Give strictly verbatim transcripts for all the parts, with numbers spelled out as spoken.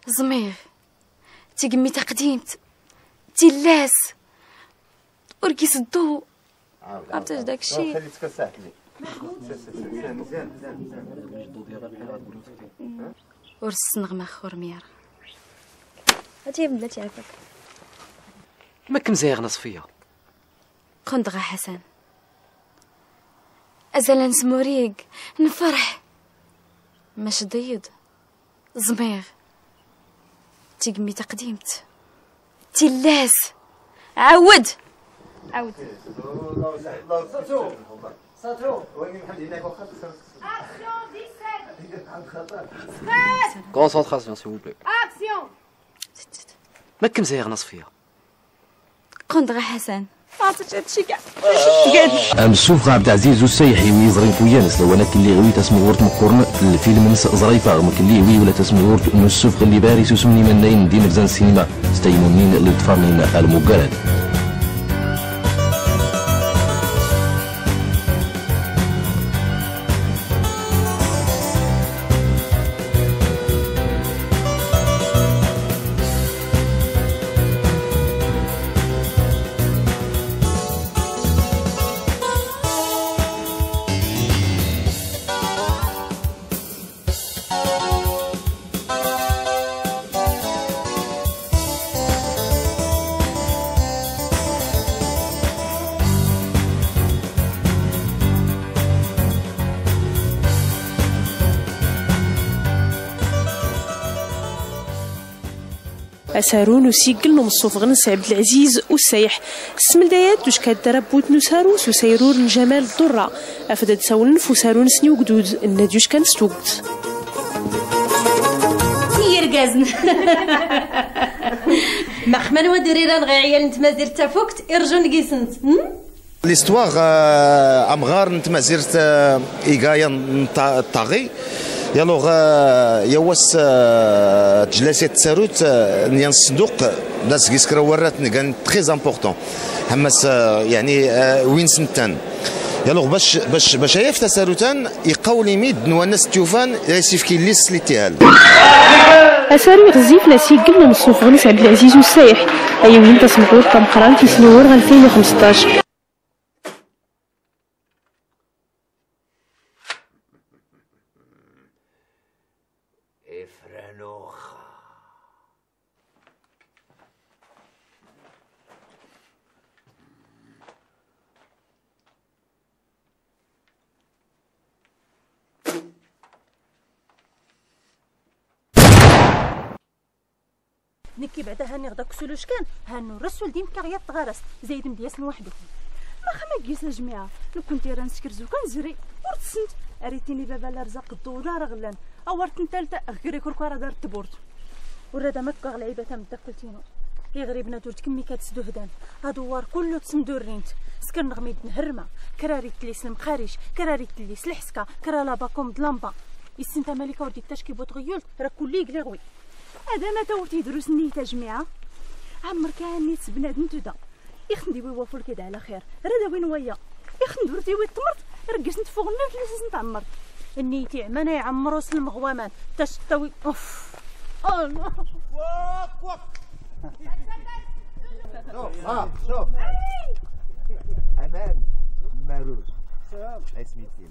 زميغ تيقمي تقديمت تيلاس وركيس الضو عرفتش داكشي. خليتك ساعه لي مزيان مزيان مزيان ورس النغمه خور ميار هاتي بلاتي هكاك ما كمزيغنا صفيه كنت غا حسن ازال نسموريك نفرح ماش ضيض زميغ تيقمي تقديمت تيلاس عاود عاود صاتو صاتو وين محمد هناك واخا كونسونطراسيون سي بلي. اكسيون. ما كمزيغنا صفيه كنت غا حسن عرفتش هادشي كاع ام السوف عبد العزيز والسيحي ويزرين كويانس لو انا كلي غوي تسمو ورت مقرن الفيلم نس زريفه ما كلي غوي ولا تسمو ورت انه السوف اللي باريس وسمني منين دين زان السينما ستيمونين اللي تفامين المقرن. أسارون وسيقل نمصوف غنس عبد العزيز والسيح السملدايات دوش كاد بوت نساروس وسيرور جمال الضرة أفدد ساولن فسارون سني وقدود الناديوش كان ستوقت يرقازن ما خمان وديريران غير عيال نتمازير تافوكت ارجو نقيسنت ليستواغ امغار نتمازيرت ايغايا الطاغي يالوغ يواس تجلاسات تساروت نيان الصندوق ناس كيسكرا ورات كان تري امبورطون همس يعني وين سنتان يالوغ باش باش باش ياف تساروتان يقاولي ميد نوانس تيوفان ياسيف كي ليس ليتيال أساري غزيف ناسي قلنا نصوف غنس عبد العزيز والسايح أي وين تسمعوا طمقران في سنور ألفين وخمسطاش. نكي بعدا هاني غدا كسولوش كان هانو الرسول ديم كاغيا تغارس زايد مدياس وحده ما خما كيس جماعه لو كنتي راه نسكرزو كنزري ورتسنت اريتيني بابا لا رزق الدولار غلان اورت نتالتا غيري كركوره دار تبورت ورادا مكا غلعيبه تام داكلتينو يا غريبنا دورت كمي كتسدو هدان هادوار كله تسمدو الرينت سكر نغميد نهرمه كراري تليس المخارج كراري تليس الحسكه كرا لاباكوم دلامبا السنتا مالكه وديك تاشكي بوت غيولت راه كلي يقلغوي هذا ما توتي دروس نيت جماعه عمر كان نيت بنادم تودا يخندي ويوافل كذا على خير راه وين ويا يخند ورتي ويتمرت رقص نتفوق الناس لازم نتعمر النيتي عمانا يعمروا سلم غوامان تشتوي اوف الله واك واك شوف ها شوف امان ماروج اسمي فيلم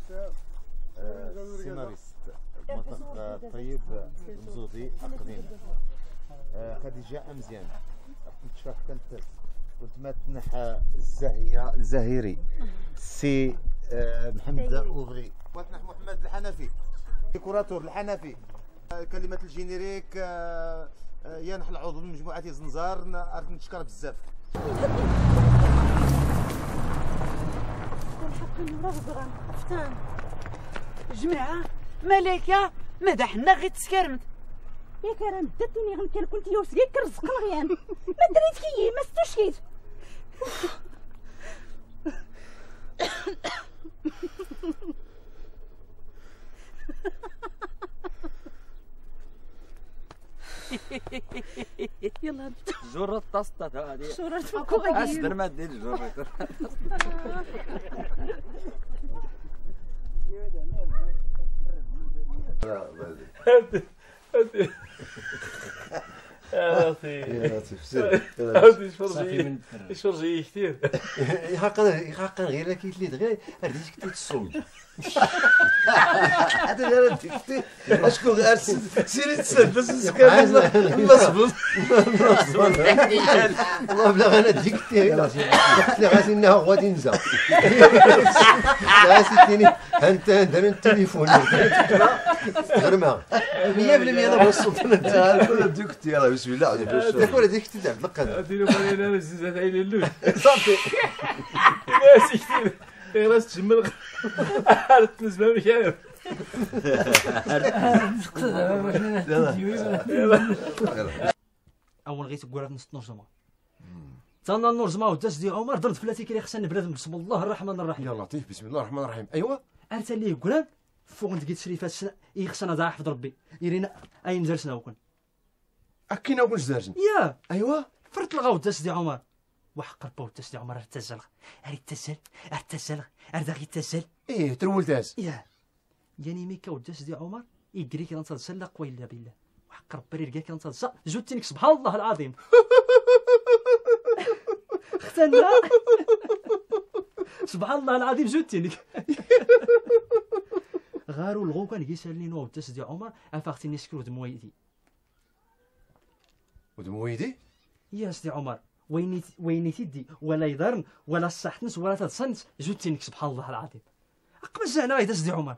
سيناريست مطلق طيب مزودي قديم خديجه امزيان كنت شاف كنت كنت ما تنحى الزاهيه الزاهري سي محمد اوغري وتنح محمد الحنفي ديكوراتور الحنفي كلمه الجينيريك ينح العضو من مجموعه زنزار نعرف نشكر بزاف جماعه ملاكه مدحنا غير تسكرمت يا كرام داتني غن كان كنت يوس غير كرزق الغيان ما دريت كي ما ستوش كيت يلا جرة الطاسطة هذه شورة فوكو غادي أصدر ما دير جرة يا لطيف يا لطيف سير عاودي شفرجي شفرجي كثير يحقا يحقا غير كي تليد غير رديت كتير تصوم هذا غير كتير اشكون غير سيري تسدس السكان مصبوط والله بلا انا ديك كثير قلت لي غادي انه غادي نزا غاسيتيني انت درنا التليفون غرمه مية بالمية انا وصلت انا كل ديك كثير بسم الله ديك ولا ديك كثير تلقى ديروا بالي انا زيزات عيني اللوج صافي ناسي كثير غير تجمل عرفت نسمع مش عارف اول غيت تقول في نص النرجمه تانا النرجمه وداز دي عمر درت فلاتي كي خصنا بنادم بسم الله الرحمن الرحيم يا لطيف بسم الله الرحمن الرحيم ايوا انت اللي قران فوق انت قلت شريفات السنه اي خصنا ضاع حفظ ربي يرينا اي نزرسنا وكن اكينا وكن زارجن يا ايوا فرت الغاو داز دي عمر وحق ربو داز دي عمر ارتزل ارتزل ارتزل ارداغي تزل ايه ترول داز يا يعني ميكا وداز دي عمر يجري كي نتسلق ويلا بالله وحق ربي رجع كي نتسلق زوتينك سبحان الله العظيم اختنا سبحان الله العظيم زوتينك غارو الغو كان يسالني نو داز دي عمر افاختني سكرو دمويدي ودمويدي يا سيدي عمر ويني ويني تدي ولا يضرن ولا صحتنس ولا تصنت زوتينك سبحان الله العظيم اقبل زعنا غير سيدي عمر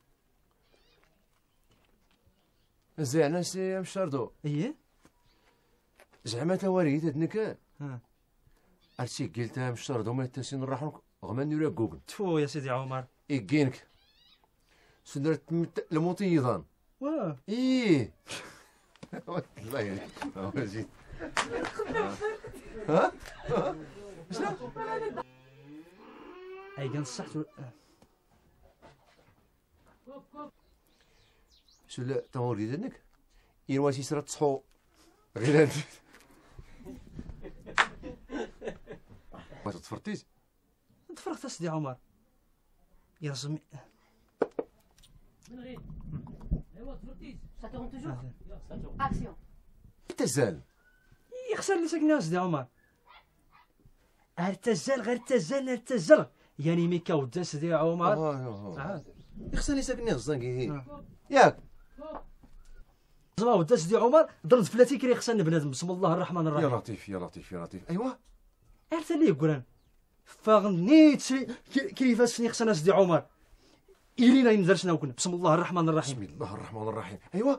زعنا سي مشاردو ايه زعما تا وريد هدنك ها عرفتي قلتها مشاردو ما تاسين نروحو غما نوري جوجل تفو يا سيدي عمر يجينك سندرت المطيضان واه ايه الله يهديك زين ها شنو اي كان صحت شو لا توريد انك يرواسي سرات تصحو غير انت ما تفرطيش تفرغت سيدي عمر يا رسمي من غير ايوا تفرطيش ساتون توجور اكسيون تزال يخسر لي ساكنه سيدي عمر ارتزل غير تزل ارتزل يعني ميكا ودا سيدي عمر اه يخسر لي ساكنه الزنقي ياك زعما ودا سيدي عمر ضرب فلاتي كري خصنا بنادم بسم الله الرحمن الرحيم يا لطيف يا لطيف يا لطيف ايوا عرفت ليه قران فغنيت كيفاش خصنا سيدي عمر إلينا ينزلشنا وكن بسم الله الرحمن الرحيم بسم الله الرحمن الرحيم ايوا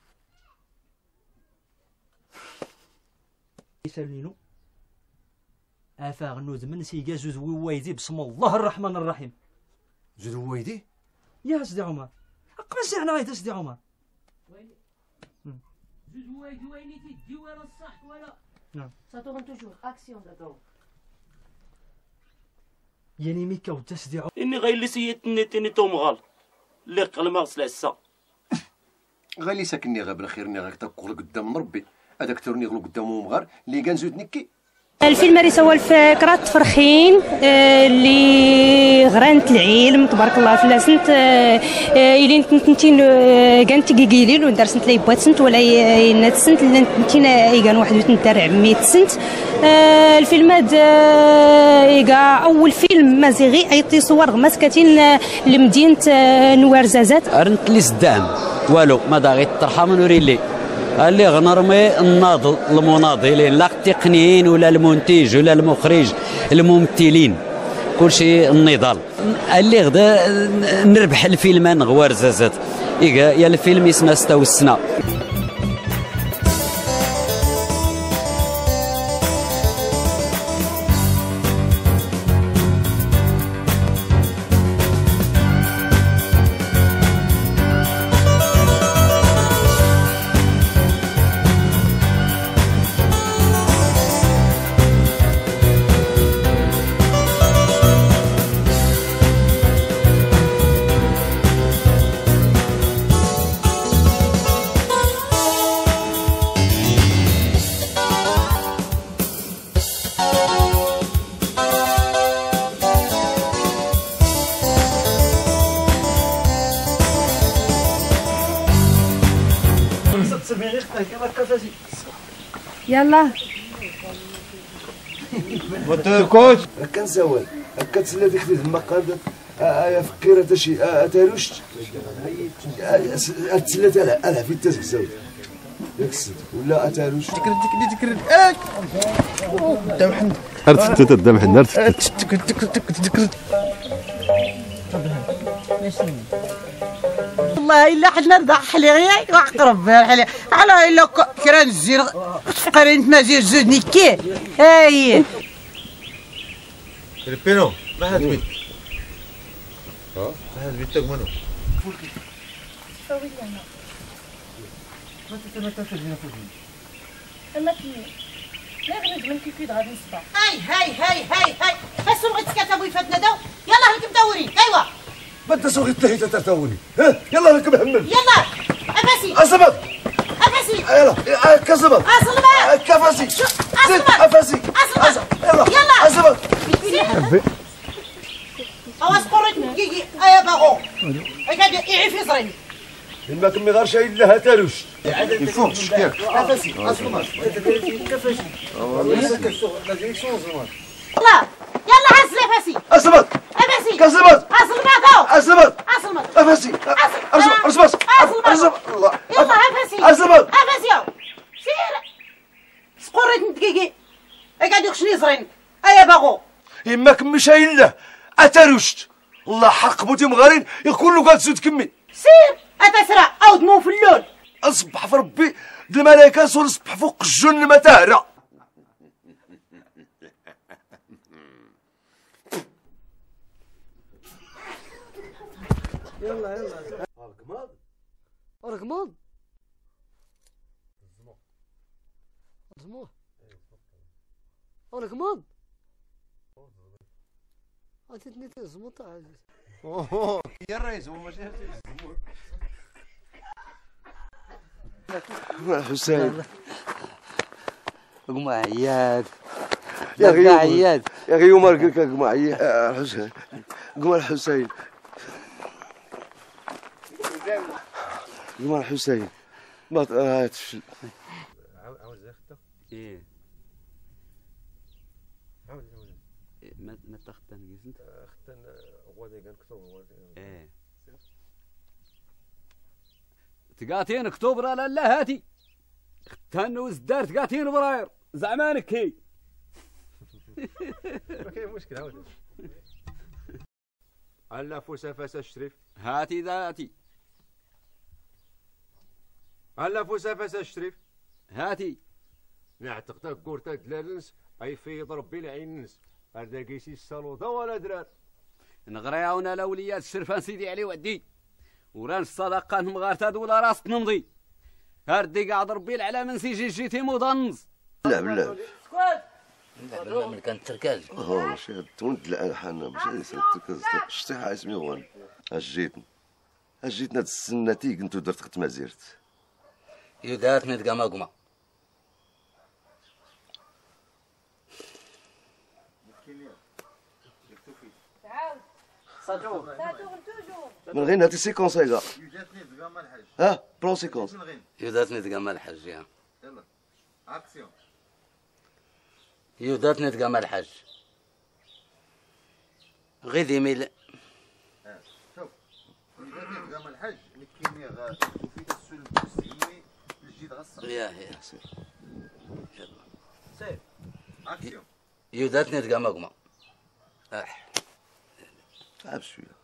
يسالينو افا غنود من سيكا زوز ويدي بسم الله الرحمن الرحيم زوز ويدي يا سيدي عمر اقبل ساعنا غاية سيدي عمر ويلي زوز ويدي ويني تدي ولا الصح ولا نعم ساتون توجور اكسيون ساتون يعني ميكا ودا سيدي عمر اني غير اللي سيتني تاني تومغال اللي قلما غسل عسا غير اللي ساكنني غير خيرني غير تقول قدام ربي هذاك ترني غلو قدامو مغار اللي كان زود نكي الفيلم راه هو الفكرة تفرخين اللي غرانت العلم تبارك الله في لاسنت إلين تنتين كانت كيكيليل ودرسنت لي بوات سنت ولا ينات سنت تنتين كان واحد وتنتر عميت سنت الفيلم هذا إيكا أول فيلم مازيغي أيطي صور مسكتين لمدينة نوارزازات أرنت لي صدام والو ما داغي الطرحة من وريلي اللي غنرمي الناضل المناضلين لا التقنيين ولا المنتج ولا المخرج الممثلين كل شيء النضال اللي غدا نربح الفيلم نغوار زازات يا الفيلم اسمه ستة والسنة غير كما كفاسي يلا وتكوت هكا نساوي هكا تسلا ديك في المقال يا فكير هذا شي تاروش تسلا تاع انا في التسك زاوي ياك السد ولا تاروش تكرد تكرد تكرد اك دم هرت تت دم حن هرت تكرد تكرد تكرد والله الا حنا نضحي غير وعقرب على على الا كرا الزين فقرين ما زير زود نكيه هاي البينو ما هاد بيت ها ما هاد بيتك منو فوي انا ما تتمتع فينا فوقي اما كي لا غنج من كيف غادي نصبح هاي هاي هاي هاي هاي بس بغيت تكتبوا فاتنا داو يلاه لكم دورين ايوا ما انت صغير تلهي تترتوني ها يلا لكم همل يلا افاسي اصبر افاسي يلا كصبر اصبر كفاسي زيد افاسي اصبر يلا يلا اصبر اواش قريت كيكي ايا باغو قاعد يعيف يصرني ما كمي غير شي لها تاروش يفوق شكاك افاسي اصبر كفاسي يلا يلا عسل افاسي اصبر افاسي كصبر اصل ما كاو اصبر اصل افاسي اصبر اصبر اصبر الله يلا افاسي اصبر افاسي سير سقريت دقيقي قاعد يخشني يصرني ايا باغو يما كمي شايل له اتروشت الله حق بوتي مغارين يقول له قال زود كمي سير اتسرع او دمو في اللون اصبح في ربي الملائكه سول اصبح فوق الجن ما تهرى يلا يلا رقماض رقماض زمو رقماض عطيتني تزمط عاد اوه يا الرئيس هو ماشي حسين قوم عياد يا اخي عياد يا اخي يوم قلت لك قوم عياد حسين قوم الحسين قوم الحسين ما تفشل عاوز اخته ايه عاوز عاوز ما ما تختن جيزنت اختن غادي كنكتب غادي ايه تقاتين اكتوبر لا لا هاتي اختن وزدار تقاتين براير زعمانك هي ما كاين مشكل عاود على فوسا فاس الشريف هاتي ذاتي على فوسا فاس الشريف هاتي نعتقد كورتا دلالنس اي فيض ربي العينس هذا كيسي الصالوطه ولا درار نغرياونا الاوليات الشرفان سيدي علي ودي وران الصدقات مغارتاد ولا راس نمضي هاردي قاعد ربي العلا من سي جي جيتي مضنز لا بالله لا من كان تركاز اه ماشي تونت لا حنا ماشي تركاز شتي حا اسمي هو اجيتني اجيتنا تسنتي كنتو درت خت مازيرت يداتني دقما قما من غير هاتي سيكونس هيدا ها برون سيكونس يداتني دقما الحج يا يلا اكسيون يداتني دقما الحج غيدي ميل شوف يداتني دقما الحج مكيني غا وفي السول المسلمي الجديد غصر يا يا سير سير اكسيون يداتني دقما قما اح تعب شويه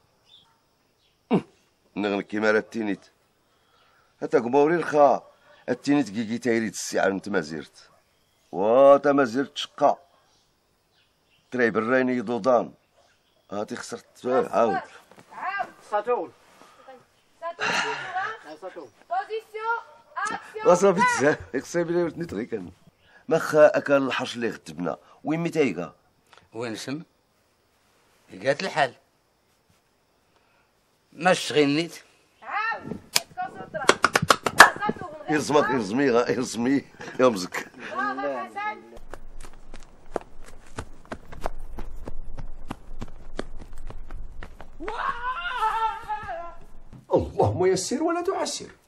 نغن كيما راه التينيت هتا قموري الخا التينيت كيكي تايريت الساعه نت مازيرت وا تا مازيرت شقا تري براني يضودان هاتي خسرت عاود عاود ساتول ساتول بوزيسيون اكسيون وصافي تزاه اكسبي لي ولتني تغي كان ماخا اكل الحرش اللي غتبنا وين ميتايكا وين سم قالت الحال ماش غنيت عاود يرزمك يرزمي غا يرزمي يمزك اللهم يسر ولا تعسر.